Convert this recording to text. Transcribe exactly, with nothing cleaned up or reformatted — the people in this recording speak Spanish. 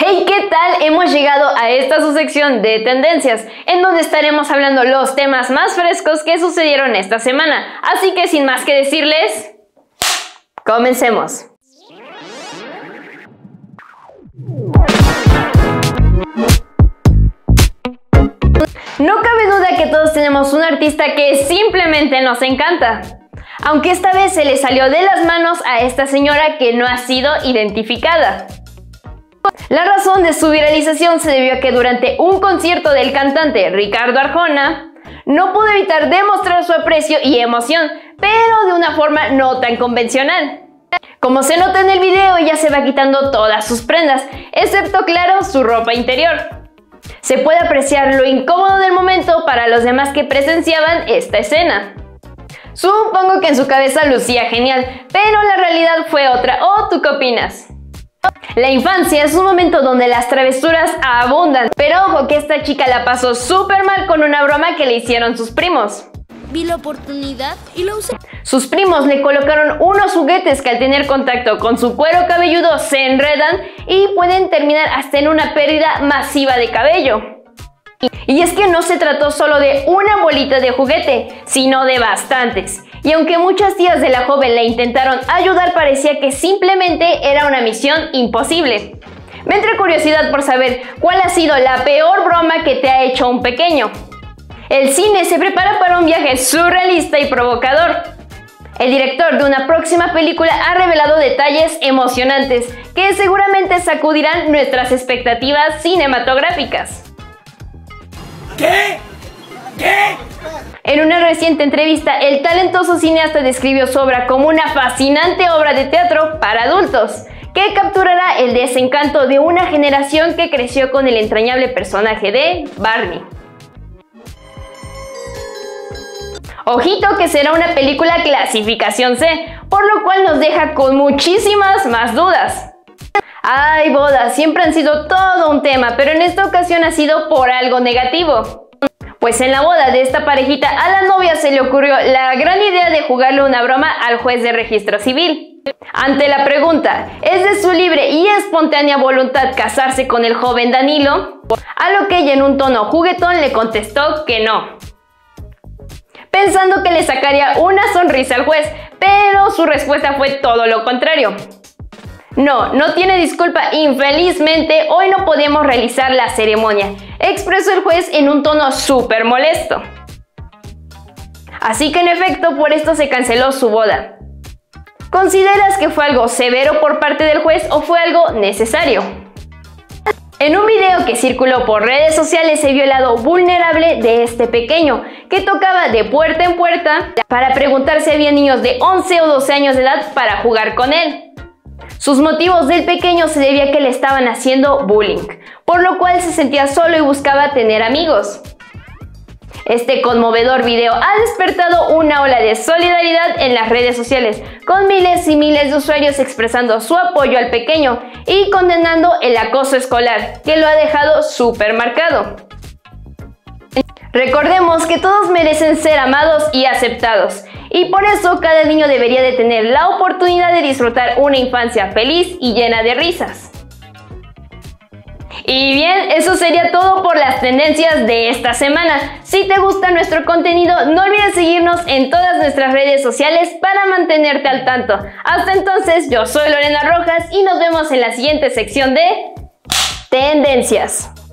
Hey, ¿qué tal? Hemos llegado a esta su sección de tendencias, en donde estaremos hablando los temas más frescos que sucedieron esta semana. Así que sin más que decirles, comencemos. No cabe duda que todos tenemos un artista que simplemente nos encanta. Aunque esta vez se le salió de las manos a esta señora que no ha sido identificada. La razón de su viralización se debió a que durante un concierto del cantante Ricardo Arjona no pudo evitar demostrar su aprecio y emoción, pero de una forma no tan convencional. Como se nota en el video, ella se va quitando todas sus prendas, excepto, claro, su ropa interior. Se puede apreciar lo incómodo del momento para los demás que presenciaban esta escena. Supongo que en su cabeza lucía genial, pero la realidad fue otra. ¿O tú qué opinas? La infancia es un momento donde las travesuras abundan, pero ojo que esta chica la pasó súper mal con una broma que le hicieron sus primos. Vi la oportunidad y la usé. Sus primos le colocaron unos juguetes que al tener contacto con su cuero cabelludo se enredan y pueden terminar hasta en una pérdida masiva de cabello. Y es que no se trató solo de una bolita de juguete, sino de bastantes. Y aunque muchas tías de la joven la intentaron ayudar, parecía que simplemente era una misión imposible. Me entra curiosidad por saber cuál ha sido la peor broma que te ha hecho un pequeño. El cine se prepara para un viaje surrealista y provocador. El director de una próxima película ha revelado detalles emocionantes que seguramente sacudirán nuestras expectativas cinematográficas. ¿Qué? ¿Qué? En una reciente entrevista, el talentoso cineasta describió su obra como una fascinante obra de teatro para adultos, que capturará el desencanto de una generación que creció con el entrañable personaje de Barney. Ojito que será una película clasificación C, por lo cual nos deja con muchísimas más dudas. Ay, bodas, siempre han sido todo un tema, pero en esta ocasión ha sido por algo negativo. Pues en la boda de esta parejita, a la novia se le ocurrió la gran idea de jugarle una broma al juez de registro civil. Ante la pregunta, ¿es de su libre y espontánea voluntad casarse con el joven Danilo? A lo que ella en un tono juguetón le contestó que no, pensando que le sacaría una sonrisa al juez, pero su respuesta fue todo lo contrario. No, no tiene disculpa, infelizmente hoy no podemos realizar la ceremonia, expresó el juez en un tono súper molesto. Así que en efecto, por esto se canceló su boda. ¿Consideras que fue algo severo por parte del juez o fue algo necesario? En un video que circuló por redes sociales se vio el lado vulnerable de este pequeño, que tocaba de puerta en puerta para preguntar si había niños de once o doce años de edad para jugar con él. Sus motivos del pequeño se debía a que le estaban haciendo bullying, por lo cual se sentía solo y buscaba tener amigos. Este conmovedor video ha despertado una ola de solidaridad en las redes sociales, con miles y miles de usuarios expresando su apoyo al pequeño y condenando el acoso escolar, que lo ha dejado súper marcado. Recordemos que todos merecen ser amados y aceptados, y por eso cada niño debería de tener la oportunidad de disfrutar una infancia feliz y llena de risas. Y bien, eso sería todo por las tendencias de esta semana. Si te gusta nuestro contenido, no olvides seguirnos en todas nuestras redes sociales para mantenerte al tanto. Hasta entonces, yo soy Lorena Rojas y nos vemos en la siguiente sección de Tendencias.